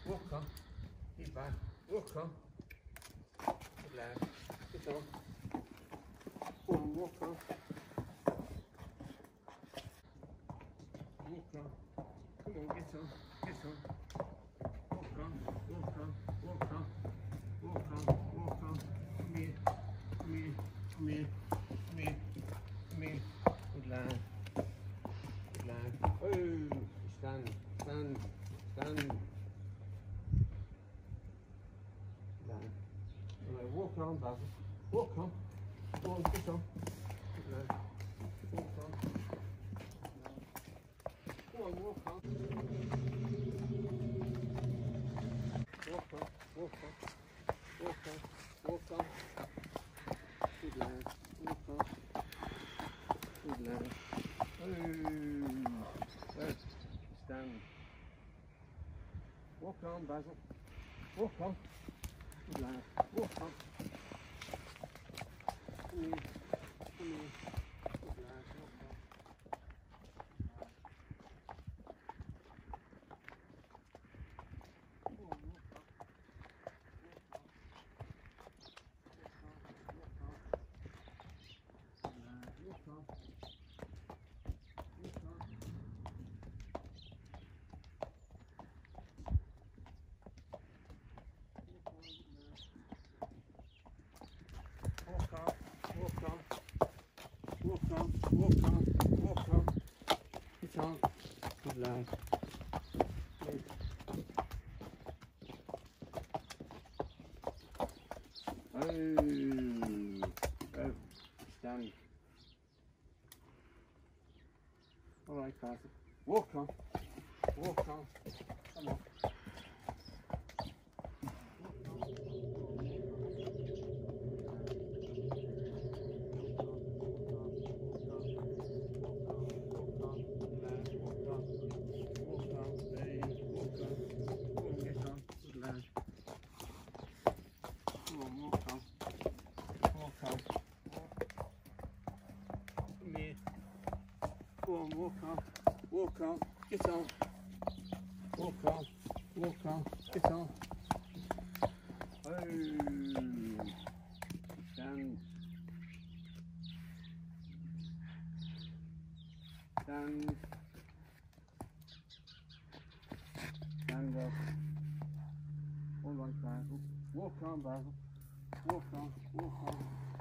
walk on. Keep back. Walk on. Good lad. Get on. Go on, walk on. Walk on. Come on, get on. Get on. Walk on. Walk on. Walk on. Walk on. Walk on. Come here. Come here. Come here. Come here. Come here. Good lad. Good lad. Oh, stand. Stand. Stand. Right, walk on, Basil. Walk on. Go on, get on. Good lad. Walk on. Go on, walk on. Walk on, walk on. Walk on, walk on. Good lad. Walk on. Good lad. Good. Stand. Walk on, Basil. Walk on. Good lad. Walk on. Come here. Come here. Good lad. Walk on. Come on, walk on. Walk on. Walk on. Walk on. Good lad. Walk on. Walk on. Walk on, walk on, walk on, walk on, get on, good lad. Good. Oh, stand. All right, Basil. Walk on, walk on, come on. Go on, walk on, walk on, get on, walk on, walk on, get on. Oh, stand, stand, stand up. All right, Basil. Walk on, Basil. Walk on, walk on.